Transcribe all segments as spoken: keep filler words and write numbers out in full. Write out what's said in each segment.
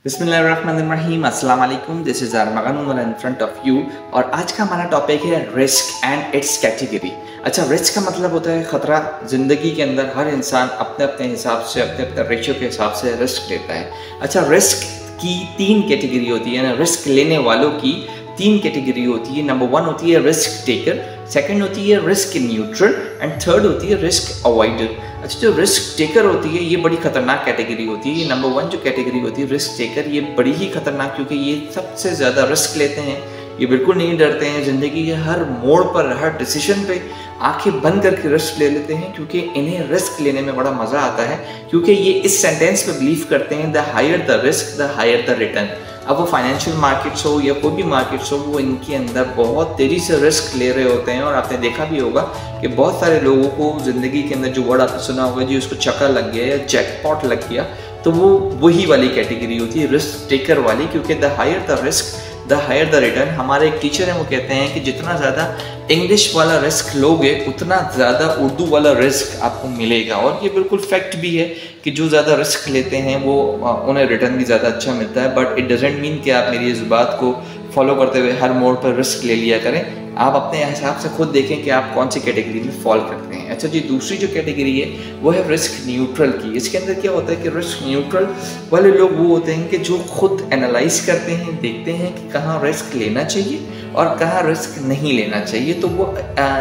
बिस्मिल्लाहिर्रहमानिर्रहीम, अस्सलाम वालेकुम। This is Armaghan in front of you और आज का हमारा टॉपिक है रिस्क एंड इट्स कैटेगरी। अच्छा, रिस्क का मतलब होता है ख़तरा। ज़िंदगी के अंदर हर इंसान अपने अपने हिसाब से अपने अपने रेशियो के हिसाब से रिस्क लेता है। अच्छा, रिस्क की तीन कैटेगरी होती है ना, रिस्क लेने वालों की तीन कैटेगरी होती है। नंबर वन होती है रिस्क टेकर, सेकंड होती है रिस्क न्यूट्रल एंड थर्ड होती है रिस्क अवॉइडर। अच्छा, जो रिस्क टेकर होती है ये बड़ी खतरनाक कैटेगरी होती है। ये नंबर वन जो कैटेगरी होती है रिस्क टेकर, ये बड़ी ही खतरनाक, क्योंकि ये सबसे ज़्यादा रिस्क लेते हैं। ये बिल्कुल नहीं डरते हैं, ज़िंदगी के हर मोड़ पर हर डिसीजन पे आंखें बंद करके रिस्क ले लेते हैं, क्योंकि इन्हें रिस्क लेने में बड़ा मज़ा आता है। क्योंकि ये इस सेंटेंस पे बिलीव करते हैं, the higher the risk the higher the return. अब वो फाइनेंशियल मार्केट्स हो या कोई भी मार्केट्स हो, वो इनके अंदर बहुत तेज़ी से रिस्क ले रहे होते हैं। और आपने देखा भी होगा कि बहुत सारे लोगों को ज़िंदगी के अंदर जो वर्ड आपने सुना होगा जी, उसको चक्का लग गया या जैकपॉट लग गया, तो वो वही वाली कैटेगरी होती है रिस्क टेकर वाली। क्योंकि the higher the risk the higher the return. हमारे एक टीचर हैं, वो कहते हैं कि जितना ज़्यादा इंग्लिश वाला रिस्क लोगे उतना ज़्यादा उर्दू वाला रिस्क आपको मिलेगा। और ये बिल्कुल फैक्ट भी है कि जो ज़्यादा रिस्क लेते हैं वो उन्हें रिटर्न भी ज़्यादा अच्छा मिलता है। बट इट डजेंट मीन कि आप मेरी इस बात को फॉलो करते हुए हर मोड़ पर रिस्क ले लिया करें। आप अपने हिसाब से खुद देखें कि आप कौन सी कैटेगरी में फॉल करते हैं। अच्छा जी, दूसरी जो कैटेगरी है वो है रिस्क न्यूट्रल की। इसके अंदर क्या होता है कि रिस्क न्यूट्रल वाले लोग वो होते हैं कि जो खुद एनालाइज करते हैं, देखते हैं कि कहाँ रिस्क लेना चाहिए और कहाँ रिस्क नहीं लेना चाहिए। तो वो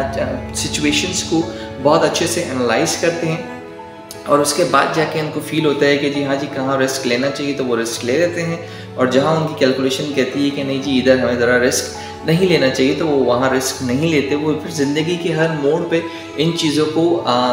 सिचुएशंस को बहुत अच्छे से एनालाइज करते हैं और उसके बाद जाके उनको फील होता है कि जी हाँ जी, कहाँ रिस्क लेना चाहिए तो वो रिस्क ले लेते हैं। और जहाँ उनकी कैलकुलेशन कहती है कि नहीं जी, इधर हमें ज़रा रिस्क नहीं लेना चाहिए, तो वो वहाँ रिस्क नहीं लेते। वो फिर ज़िंदगी के हर मोड़ पे इन चीज़ों को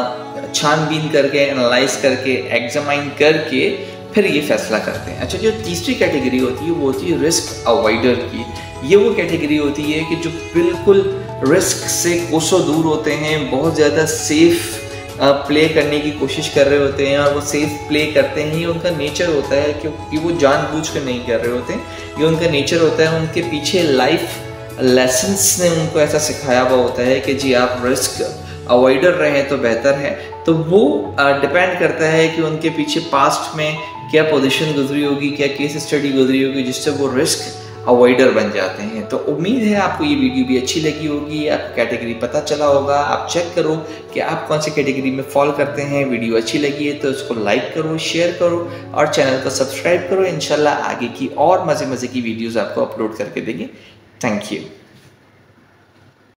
छानबीन करके, एनालाइज करके, एग्जामाइन करके फिर ये फैसला करते हैं। अच्छा, जो तीसरी कैटेगरी होती है वो होती है रिस्क अवॉइडर की। ये वो कैटेगरी होती है कि जो बिल्कुल रिस्क से कोसों दूर होते हैं, बहुत ज़्यादा सेफ प्ले करने की कोशिश कर रहे होते हैं। और वो सेफ प्ले करते हैं, ये उनका नेचर होता है, क्योंकि वो जानबूझ कर नहीं कर रहे होते हैं। ये उनका नेचर होता है। उनके पीछे लाइफ लेसन्स ने उनको ऐसा सिखाया हुआ होता है कि जी आप रिस्क अवॉइडर रहें तो बेहतर है। तो वो डिपेंड करता है कि उनके पीछे पास्ट में क्या पोजीशन गुजरी होगी, क्या केस स्टडी गुजरी होगी, जिससे वो रिस्क अवॉइडर बन जाते हैं। तो उम्मीद है आपको ये वीडियो भी अच्छी लगी होगी, आपको कैटेगरी पता चला होगा। आप चेक करो कि आप कौन सी कैटेगरी में फॉल करते हैं। वीडियो अच्छी लगी है तो उसको लाइक करो, शेयर करो और चैनल को सब्सक्राइब करो। इंशाल्लाह आगे की और मज़े मज़े की वीडियोज़ आपको अपलोड करके देंगे। Thank you.